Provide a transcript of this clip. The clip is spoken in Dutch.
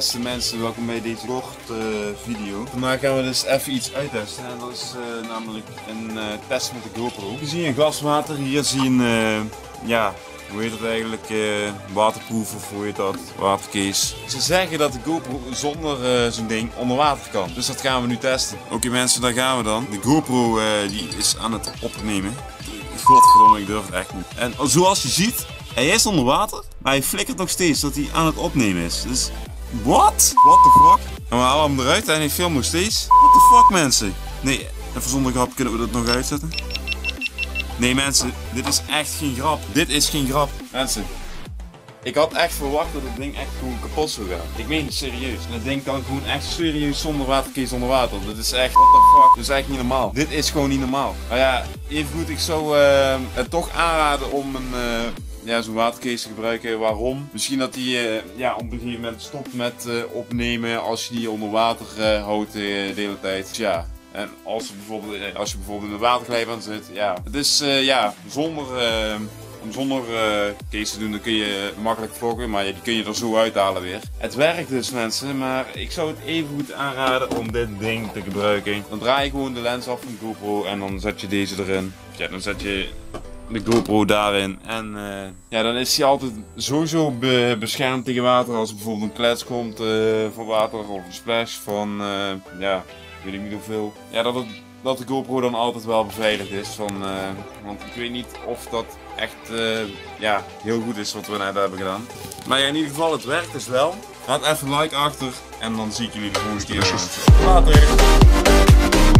Beste mensen, welkom bij deze korte video. Vandaag gaan we dus even iets uittesten en dat is namelijk een test met de GoPro. Hier zie je een glas water, hier zie je een, ja, hoe heet het eigenlijk, waterproof of hoe heet dat, watercase. Ze zeggen dat de GoPro zonder zo'n ding onder water kan, dus dat gaan we nu testen. Oké mensen, daar gaan we dan. De GoPro die is aan het opnemen. Godverdomme, ik durf het echt niet. En zoals je ziet, hij is onder water, maar hij flikkert nog steeds dat hij aan het opnemen is. Dus, what? What the fuck? En we halen hem eruit en hij filmt nog steeds. What the fuck mensen? Nee, even zonder grap, kunnen we dat nog uitzetten? Nee mensen, dit is echt geen grap. Dit is geen grap. Mensen, ik had echt verwacht dat het ding echt gewoon kapot zou gaan. Ik meen het serieus. En het ding kan gewoon echt serieus zonder watercase onder water. Dat is echt, what the fuck. Dat is echt niet normaal. Dit is gewoon niet normaal. Maar ja, even goed, ik zou het toch aanraden om een... ja, zo'n watercase te gebruiken. Waarom? Misschien dat die ja, op een gegeven moment stopt met opnemen als je die onder water houdt de hele tijd. Dus ja, en als je bijvoorbeeld in een waterglijbaan zit, ja. Het is ja, om zonder case te doen, dan kun je makkelijk vloggen, maar die kun je er zo uithalen weer. Het werkt dus mensen, maar ik zou het even goed aanraden om dit ding te gebruiken. Dan draai je gewoon de lens af van de GoPro en dan zet je deze erin. Ja, dan zet je de GoPro daarin en ja, dan is hij altijd sowieso beschermd tegen water als er bijvoorbeeld een klets komt van water of een splash van ja, weet ik niet hoeveel. Ja, dat de GoPro dan altijd wel beveiligd is van, want ik weet niet of dat echt ja, heel goed is wat we net hebben gedaan. Maar ja, in ieder geval het werkt dus wel. Laat even een like achter en dan zie ik jullie de volgende keer. Later!